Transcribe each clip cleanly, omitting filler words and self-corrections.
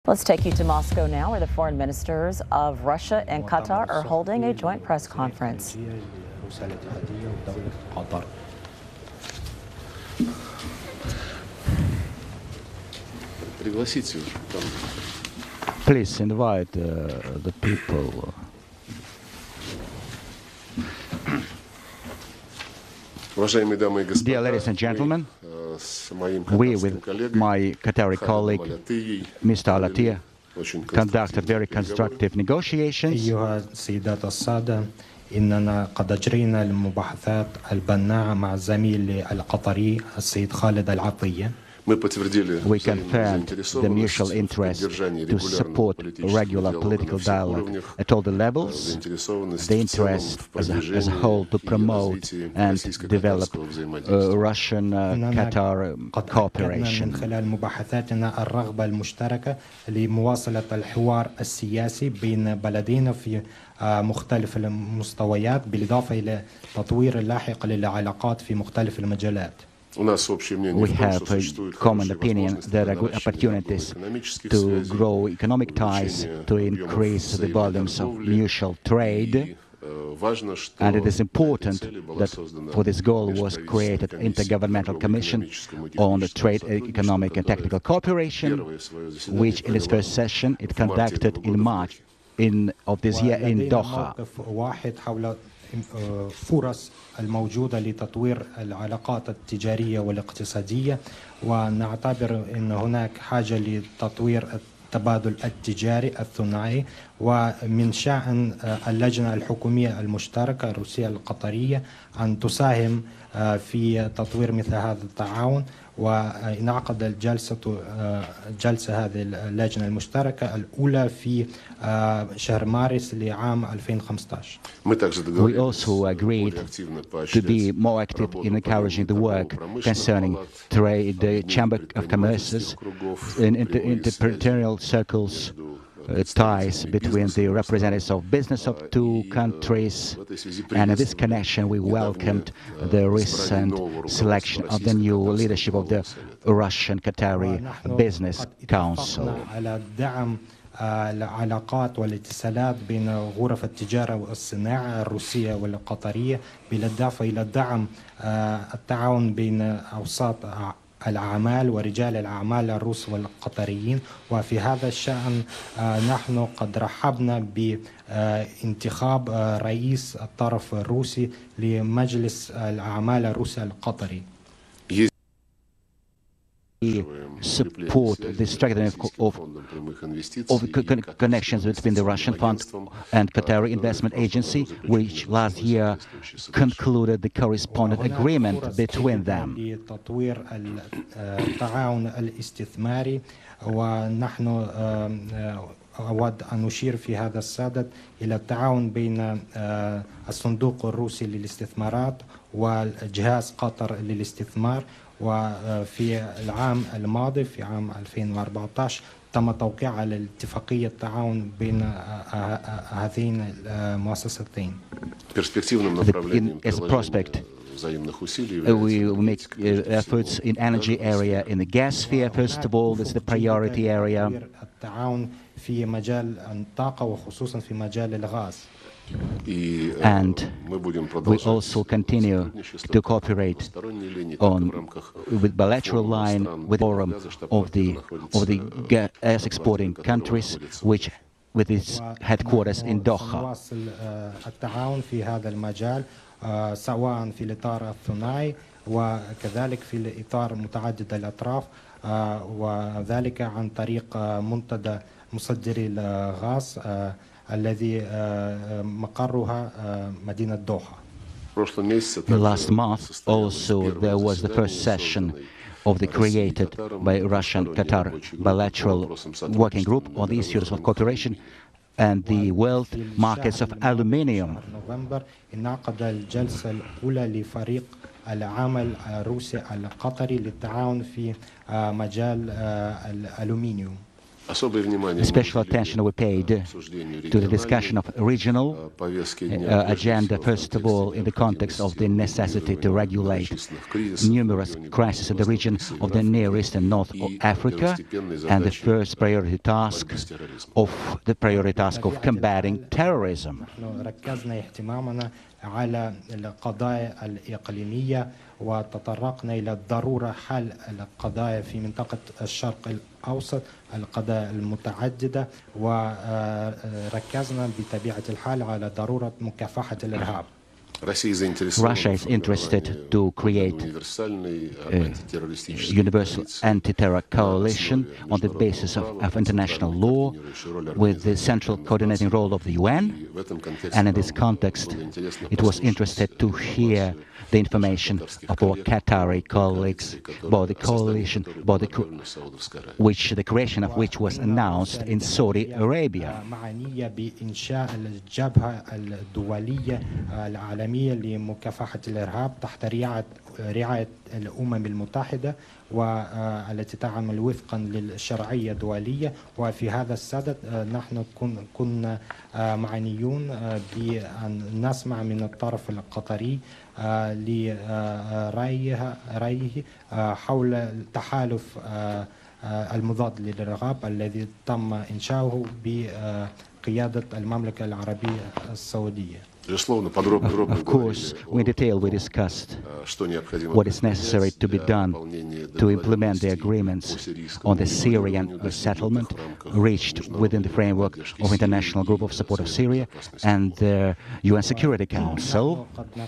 Let's take you to Moscow now, where the foreign ministers of Russia and Qatar are holding a joint press conference. Please invite the people. Dear ladies and gentlemen, we with my Qatari colleague, Mr. Al-Attiyah, conducted very constructive negotiations. أيها السيدات السادة، إننا قد أجرينا المباحثات البناءة مع الزميل القطري السيد خالد العطية. We confirmed the mutual interest to support regular political dialogue at all the levels, the interest as a whole to promote and develop Russian-Qatar cooperation. من خلال مباحثاتنا الرغبة المشتركة لمواصلة الحوار السياسي بين بلدينا في مختلف المستويات، بالإضافة إلى تطوير اللاحق للعلاقات في مختلف المجالات. We have a common opinion that there are good opportunities to grow economic ties, to increase the volumes of mutual trade, and it is important that for this goal was created an Intergovernmental Commission on Trade, Economic and Technical Cooperation, which in its first session it conducted in March of this year in Doha. فرص الموجودة لتطوير العلاقات التجارية والاقتصادية، ونعتبر أن هناك حاجة لتطوير التبادل التجاري الثنائي، ومن شأن اللجنة الحكومية المشتركة الروسية القطرية أن تساهم في تطوير مثل هذا التعاون، ونعقد جلسة هذه اللجنة المشتركة الأولى في شهر مارس لعام 2015. We also agreed to be more active in encouraging the work concerning trade, the Chamber of Commerce's in interterritorial circles, ties between the representatives of business of two countries, and in this connection we welcomed the recent selection of the new leadership of the Russian-Qatari Business Council. العلاقات والاتصالات بين غرف التجارة والصناعة الروسية والقطرية، بالإضافة إلى دعم التعاون بين أوساط الأعمال ورجال الأعمال الروس والقطريين. وفي هذا الشأن نحن قد رحبنا بانتخاب رئيس الطرف الروسي لمجلس الأعمال الروسي القطري. Support the strengthening of connections between the Russian Fund and Qatari Investment Agency, which last year concluded the correspondent agreement between them. لتطوير التعاون الاستثماري، ونحن أود أن نشير في هذا الصدد إلى التعاون بين الصندوق الروسي للاستثمارات والجهاز قطر للاستثمار. وفي العام الماضي في عام 2014 تم توقيع على الاتفاقية التعاون بين هذين المؤسستين. As a prospect, we will make efforts in energy area, in the gas sphere. First of all, this is the priority area. التعاون في مجال الطاقة وخصوصا في مجال الغاز. And we also continue to cooperate with bilateral line with the forum of the gas exporting countries, which with its headquarters in Doha. التعاون في هذا المجال سواء في الإطار الثنائي وكذلك في الإطار متعدد الأطراف، وذلك عن طريق منتدى مصدري الغاز الذي مقرها مدينة دوحة. Last month also there was the first session of the created by Russian-Qatar bilateral working group on the issues of cooperation and the world markets of aluminium. نوفمبر انعقد الجلسة الأولى لفريق العمل الروسي القطري للتعاون في مجال الألومنيوم. Special attention we paid to the discussion of regional agenda, first of all, in the context of the necessity to regulate numerous crises in the region of the Near East and North Africa, and the first priority task of combating terrorism. على القضايا الإقليمية وتطرقنا إلى ضرورة حل القضايا في منطقة الشرق الأوسط، القضايا المتعددة، وركزنا بطبيعة الحال على ضرورة مكافحة الإرهاب. Russia is interested to create a universal anti-terror coalition on the basis of international law with the central coordinating role of the UN. And in this context, it was interested to hear the information of our Qatari colleagues about the coalition, about the creation of which was announced in Saudi Arabia. لمكافحة الإرهاب تحت رعاية الأمم المتحدة والتي تعمل وفقا للشرعية الدولية. وفي هذا الصدد نحن كنا معنيون بأن نسمع من الطرف القطري لرأيه حول التحالف المضاد للإرهاب الذي تم إنشاؤه بقيادة المملكة العربية السعودية. Of course, in detail we discussed what is necessary to be done to implement the agreements on the Syrian resettlement reached within the framework of International Group of Support of Syria and the UN Security Council.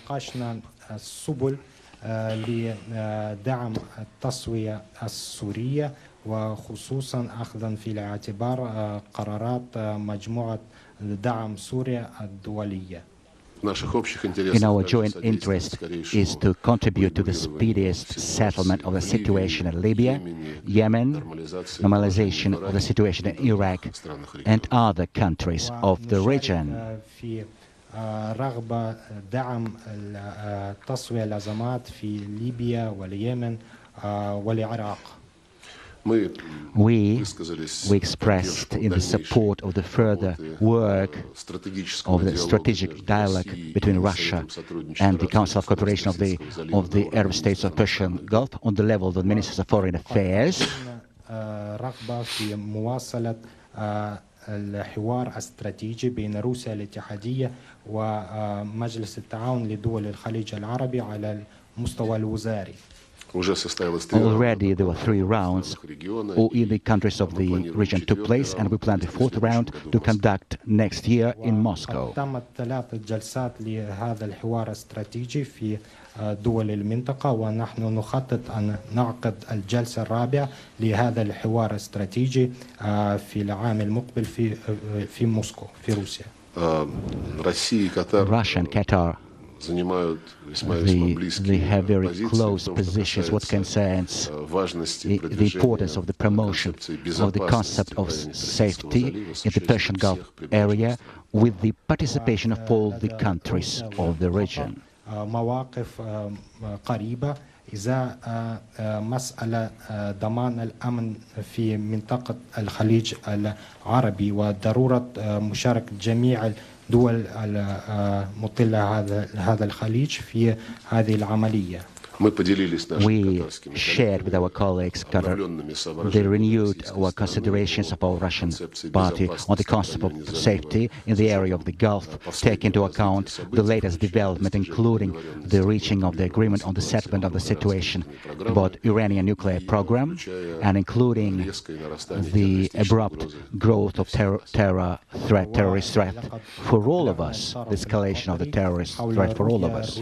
لدعم التسوية السورية وخصوصا أخذا في الاعتبار قرارات مجموعة دعم سوريا الدولية. In our joint interest is to contribute to the speediest settlement of the situation in Libya, Yemen, normalization of the situation in Iraq, and other countries of the region. رغبة دعم تسوية الأزمات في ليبيا واليمن والعراق. We expressed in the support of the further work of the strategic dialogue between Russia and the Council of Cooperation of the Arab States of Persian Gulf on the level of the Ministers of Foreign Affairs. رغبة في مواصلة الحوار الاستراتيجي بين روسيا الاتحادية ومجلس التعاون لدول الخليج العربي على المستوى الوزاري. Already there were 3 rounds in the countries of the region took place, and we plan the 4th round to conduct next year in Moscow. تمت 3 جلسات لهذا الحوار الاستراتيجي في دول المنطقة، ونحن نخطط أن نعقد الجلسة الرابعة لهذا الحوار الاستراتيجي في العام المقبل في موسكو في روسيا. Russia and Qatar, they have very close positions what concerns the importance of the promotion of the concept of safety in the Persian Gulf area with the participation of all the countries of the region. مواقف قريبة إذا مسألة ضمان الأمن في منطقة الخليج العربي وضرورة مشاركة جميع الدول المطلة هذا الخليج في هذه العملية. We shared with our colleagues Qatar the renewed our considerations of our Russian party on the concept of safety in the area of the Gulf, take into account the latest development, including the reaching of the agreement on the settlement of the situation about Iranian nuclear program, and including the abrupt growth of terrorist threat for all of us, the escalation of the terrorist threat for all of us.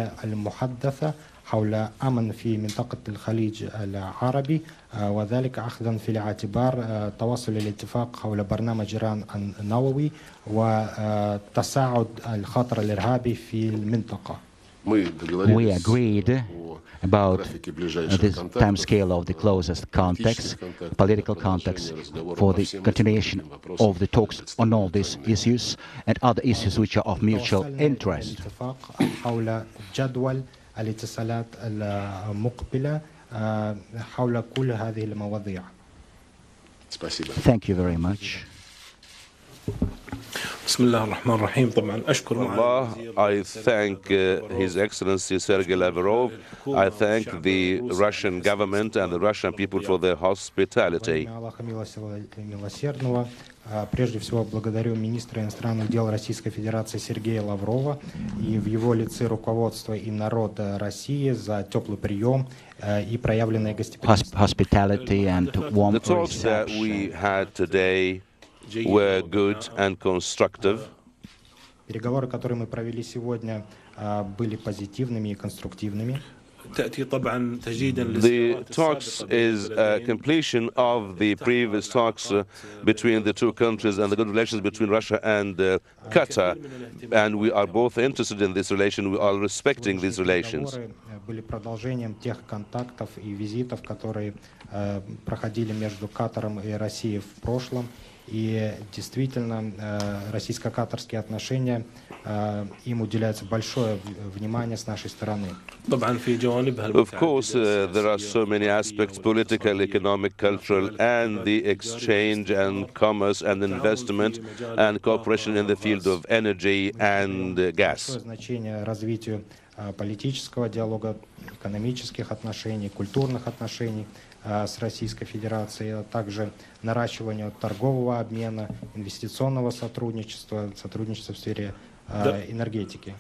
حول أمن في منطقة الخليج العربي، وذلك أخذا في الاعتبار توصل الاتفاق حول برنامج إيران النووي وتصاعد الخطر الإرهابي في المنطقة. We agreed about the time scale of the closest context, political context, for the continuation of the talks on all these issues and other issues which are of mutual interest. حول جدول الاتصالات المقبلة حول كل هذه المواضيع. Thank you very much. بسم الله الرحمن الرحيم. طبعا أشكر Allah, I thank His Excellency Sergei Lavrov. I thank the Russian government and the Russian people for their hospitality. Прежде всего благодарю министра иностранных дел Российской Федерации Сергея Лаврова и в его лице руководство и народ России за теплый прием и проявленное гостеприимство. Hospitality and warm The talks that we had today were good and constructive. Переговоры, которые мы провели сегодня, были позитивными и конструктивными. The talks is a completion of the previous talks between the two countries and the good relations between Russia and Qatar. And we are both interested in this relation. We are respecting these relations. Были продолжением тех контактов и визитов, которые проходили между Катаром и Россией в прошлом. И действительно, российско-катарские отношения, им уделяется большое внимание с нашей стороны. Of course, there are so many aspects, political, economic, cultural, and the exchange and commerce and investment and cooperation in the field of energy and gas. Большое значение развитию политического диалога, экономических отношений, культурных отношений с Российской Федерацией, а также наращиванию торгового обмена, инвестиционного сотрудничества, сотрудничества в сфере энергетики.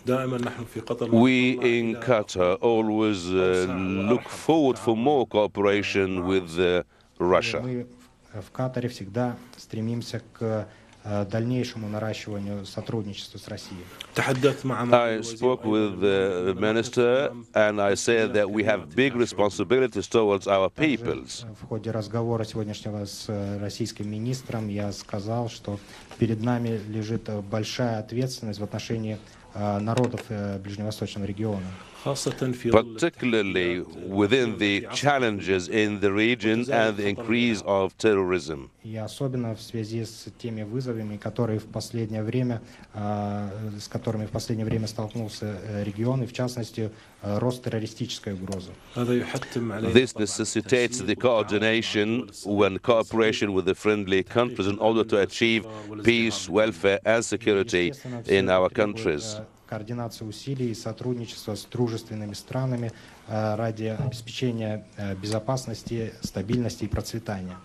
We in Qatar always look forward for more cooperation with Russia. Мы в Катаре всегда стремимся к дальнейшему наращиванию сотрудничества с Россией. I spoke with the minister and I said that we have big responsibilities towards our peoples. В ходе разговора сегодняшнего с российским министром я сказал, что перед нами лежит большая ответственность в отношении народов Ближневосточного региона. Particularly within the challenges in the region and the increase of terrorism. И особенно в связи с теми вызовами, которые в последнее время, с которыми в последнее время столкнулся регион, и в частности рост террористической угрозы. This necessitates the coordination and cooperation with the friendly countries in order to achieve peace, welfare, and security in our countries. Координация усилий и сотрудничество с дружественными странами ради обеспечения безопасности, стабильности и процветания.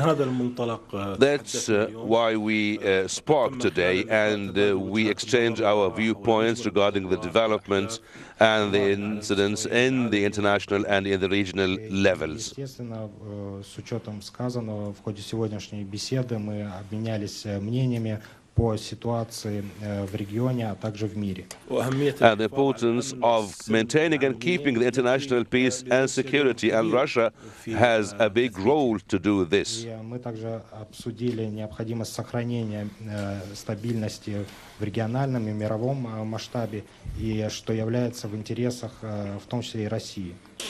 That's why we spoke today and we exchanged our viewpoints regarding the developments and the incidents in the international and in the regional levels. Естественно, с учетом сказанного в ходе сегодняшней беседы мы обменялись мнениями по ситуации в регионе, а также в мире. And the importance of maintaining and keeping the international peace and security, and Russia has a big role to do this. Мы также обсудили необходимость сохранения стабильности в региональном и мировом масштабе, и что является в интересах, в том числе и России.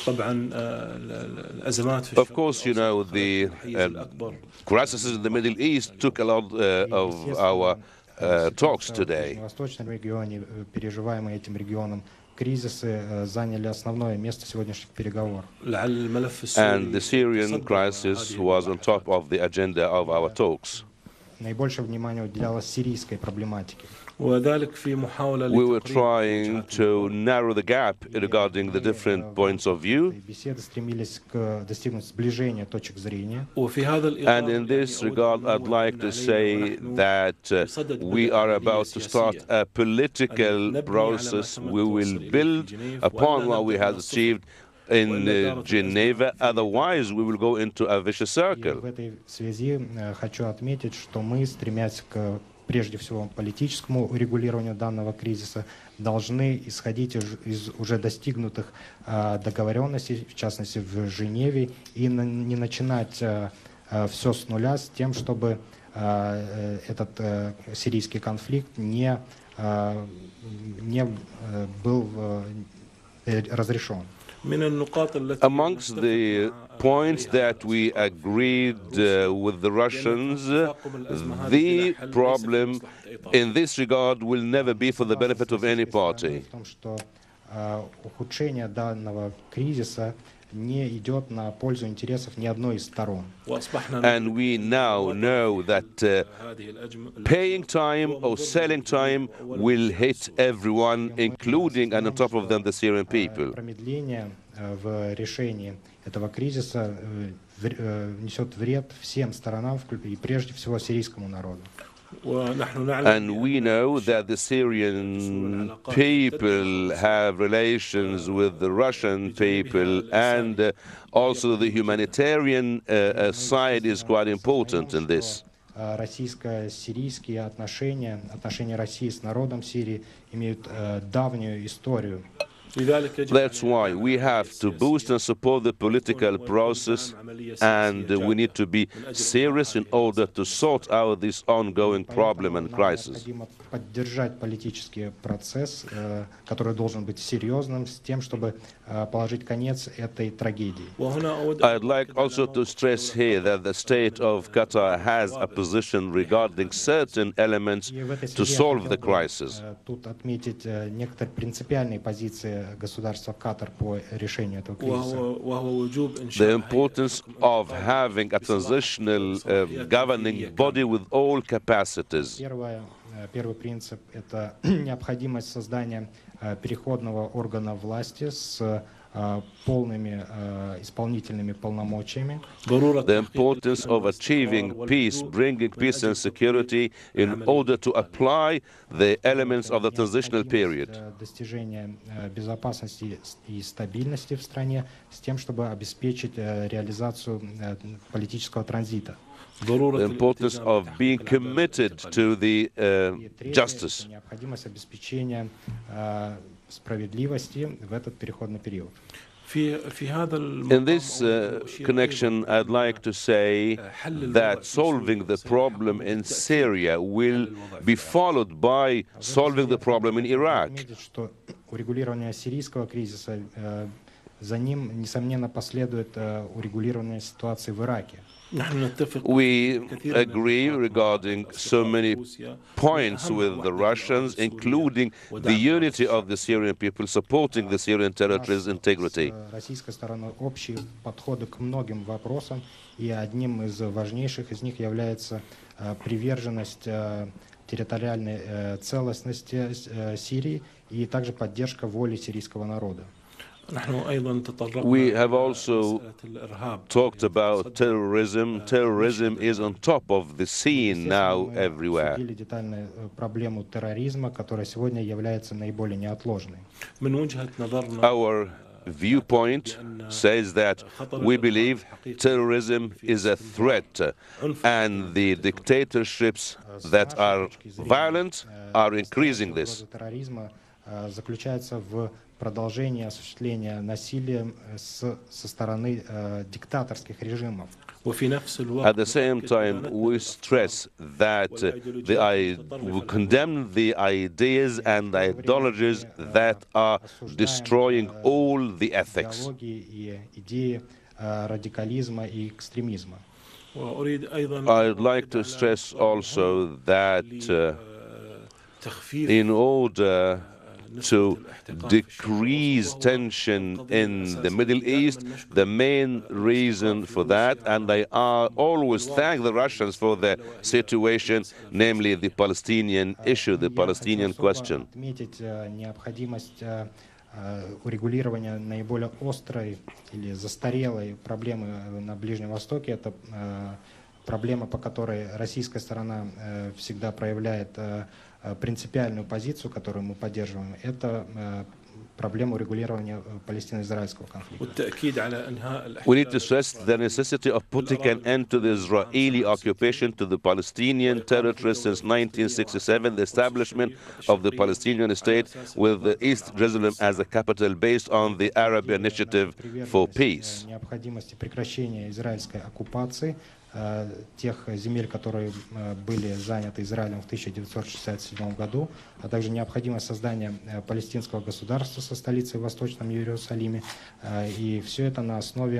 Of course, you know, the crisis in the Middle East took a lot of our talks today. В восточном регионе, переживаемые этим регионом, кризисы заняли основное место сегодняшних переговоров. And the Syrian crisis was on top of the agenda of our talks. Наибольшее внимание уделялось сирийской проблематике. We were trying to narrow the gap regarding the different points of view. Беседы стремились к достигнуть сближения точек зрения. And in this regard, I'd like to say that we are about to start a political process. We will build upon what we have achieved in Geneva. Otherwise, we will go into a vicious circle. В этой связи хочу отметить, что мы, стремясь к прежде всего политическому урегулированию данного кризиса, должны исходить из уже достигнутых договоренностей, в частности в Женеве, и не начинать все с нуля с тем, чтобы этот сирийский конфликт не был разрешен. Amongst the points that we agreed with the Russians, the problem in this regard will never be for the benefit of any party. Ухудшение данного кризиса не идет на пользу интересов ни одной из сторон. And we now know that paying time or selling time will hit everyone, including and on top of them the Syrian people. Промедление в решении этого кризиса несет вред всем сторонам и прежде всего сирийскому народу. And we know that the Syrian people have relations with the Russian people, and also the humanitarian side is quite important in this. Российско-сирийские отношения России с народом Сирии имеют давнюю историю. That's why we have to boost and support the political process, and we need to be serious in order to sort out this ongoing problem and crisis. Необходимо поддержать политический процесс, который должен быть серьезным, с тем, чтобы положить конец этой трагедии. I'd like also to stress here that the state of Qatar has a position regarding certain elements to solve the crisis. Тут отметить некоторые принципиальные позиции государства Катар по решению этого кризиса. The importance of having a transitional governing body with all capacities. Первый принцип – это необходимость создания переходного органа власти с полными исполнительными полномочиями. The importance of achieving peace, bringing peace and security in order to apply the elements of the transitional period. Достижение безопасности и стабильности в стране с тем, чтобы обеспечить реализацию политического транзита. The importance of being committed to the justice. Необходимость обеспечения справедливости в этот переходный период. In this connection, I'd like to say that solving the problem in Syria will be followed by solving the problem in Iraq. Что урегулирование сирийского кризиса, за ним, несомненно, последует урегулирование ситуации в Ираке. We agree regarding so many points with the Russians, including the unity of the Syrian people, supporting the Syrian territory's integrity. Российская сторона общие подходы к многим вопросам, и одним из важнейших из них является приверженность территориальной целостности Сирии и также поддержка воли сирийского народа. We have also talked about terrorism. Terrorism is on top of the scene now everywhere. Обсудили детально проблему терроризма, которая сегодня является наиболее неотложной. Our viewpoint says that we believe terrorism is a threat, and the dictatorships that are violent are increasing this. Терроризма заключается в продолжение осуществления насилия со стороны диктаторских режимов. At the same time, we stress that we condemn the ideas and ideologies that are destroying all the ethics. Идеи радикализма и экстремизма. I'd like to stress also that in order to decrease tension in the Middle East, the main reason for that, and I always thank the Russians for their situation, namely the Palestinian issue, the Palestinian question. Отметить необходимость урегулирования наиболее острой или застарелой проблемы на Ближнем Востоке. Это проблема, по которой российская сторона всегда проявляет принципиальную позицию, которую мы поддерживаем, это проблема урегулирования палестино-израильского конфликта. We need to stress the necessity of putting an end to the Israeli occupation to the Palestinian territory since 1967, the establishment of the Palestinian state with East Jerusalem as a capital based on the Arab Initiative for Peace. Необходимости прекращения израильской оккупации тех земель, которые были заняты Израилем в 1967 году, а также необходимость создания палестинского государства со столицей в Восточном Иерусалиме. И все это на основе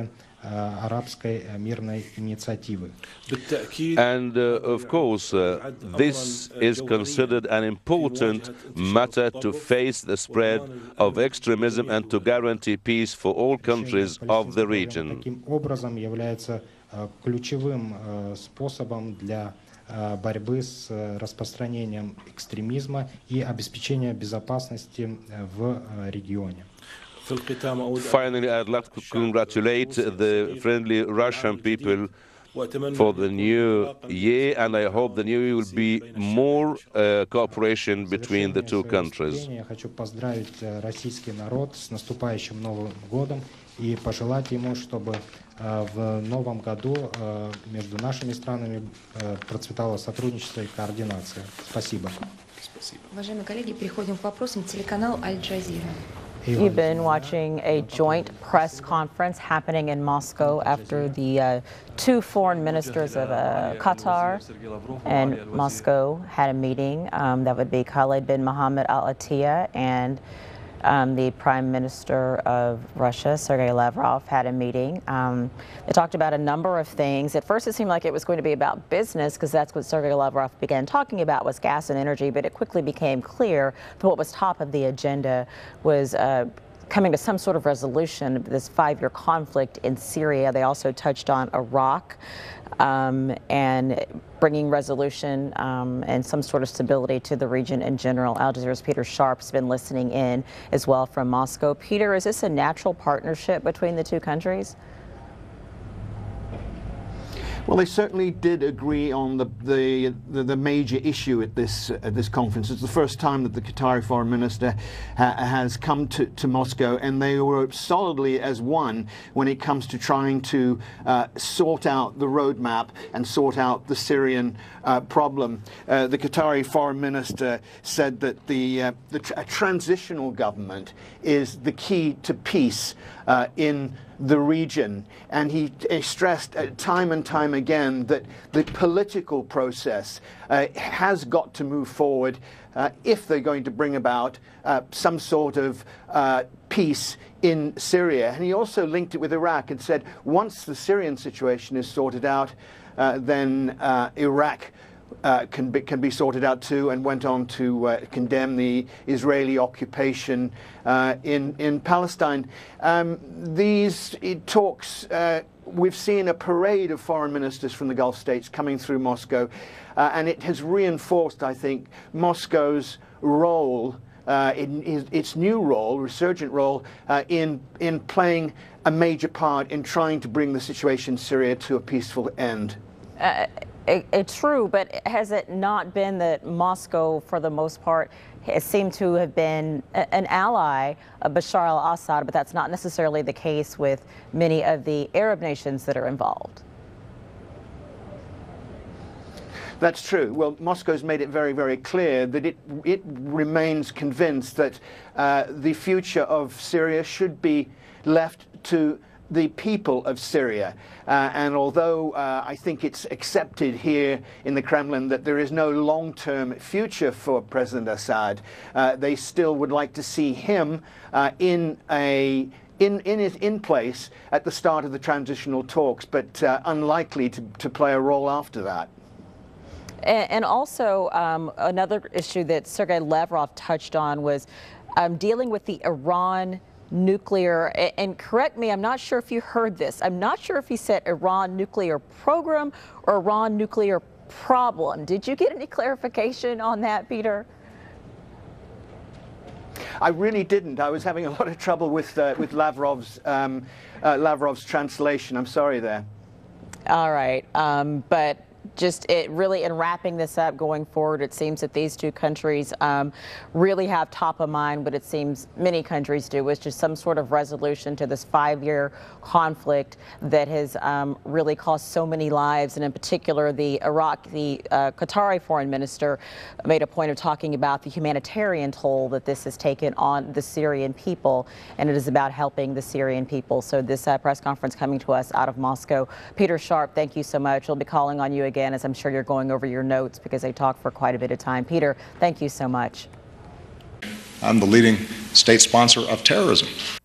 арабской мирной инициативы. And of course, this is considered an important matter to face the spread of extremism and to guarantee peace for all countries of the region. Таким образом является ключевым способом для борьбы с распространением экстремизма и обеспечения безопасности в регионе. Finally, I'd like to congratulate the friendly Russian people for the new year, and I hope the new year will be more cooperation between the two countries. Я хочу поздравить российский народ с наступающим Новым годом и пожелать ему, чтобы в новом году между нашими странами процветало сотрудничество и координация. Спасибо. Уважаемые коллеги, переходим к вопросам. Телеканал Аль-Джазира. You've been watching a joint press conference happening in Moscow after the two foreign ministers of Qatar and Moscow had a meeting. That would be Khalid bin Mohammed Al Attiyah and the Prime Minister of Russia, Sergei Lavrov, had a meeting. They talked about a number of things. At first, it seemed like it was going to be about business because that's what Sergei Lavrov began talking about was gas and energy, but it quickly became clear that what was top of the agenda was coming to some sort of resolution of this 5-year conflict in Syria. They also touched on Iraq and bringing resolution and some sort of stability to the region in general. Al Jazeera's Peter Sharp's been listening in as well from Moscow. Peter, is this a natural partnership between the two countries? Well, they certainly did agree on the major issue at this conference. It's the first time that the Qatari foreign minister has come to Moscow, and they were solidly as one when it comes to trying to sort out the roadmap and sort out the Syrian problem. The Qatari foreign minister said that a transitional government is the key to peace in the region, and he stressed time and time again that the political process has got to move forward if they're going to bring about some sort of peace in Syria. And he also linked it with Iraq and said once the Syrian situation is sorted out, then Iraq can be sorted out too, and went on to condemn the Israeli occupation in Palestine. These talks, we've seen a parade of foreign ministers from the Gulf states coming through Moscow, and it has reinforced, I think, Moscow's role, its new role, resurgent role, in playing a major part in trying to bring the situation in Syria to a peaceful end. True, but has it not been that Moscow, for the most part, has seemed to have been an ally of Bashar al-Assad, but that's not necessarily the case with many of the Arab nations that are involved? That's true. Well, Moscow's made it very, very clear that it remains convinced that the future of Syria should be left to the people of Syria. And although I think it's accepted here in the Kremlin that there is no long-term future for President Assad, they still would like to see him in place at the start of the transitional talks, but unlikely to play a role after that. And also, another issue that Sergei Lavrov touched on was dealing with the Iran nuclear, and correct me, I'm not sure if you heard this. I'm not sure if he said Iran nuclear program or Iran nuclear problem. Did you get any clarification on that, Peter? I really didn't. I was having a lot of trouble with Lavrov's translation. I'm sorry there. All right, but just really in wrapping this up going forward, it seems that these two countries really have top of mind, but it seems many countries do, is just some sort of resolution to this 5-year conflict that has really cost so many lives. And in particular, the Qatari foreign minister made a point of talking about the humanitarian toll that this has taken on the Syrian people, and it is about helping the Syrian people. So this press conference coming to us out of Moscow. Peter Sharp, thank you so much. We'll be calling on you again, as I'm sure you're going over your notes because they talked for quite a bit of time. Peter, thank you so much. I'm the leading state sponsor of terrorism.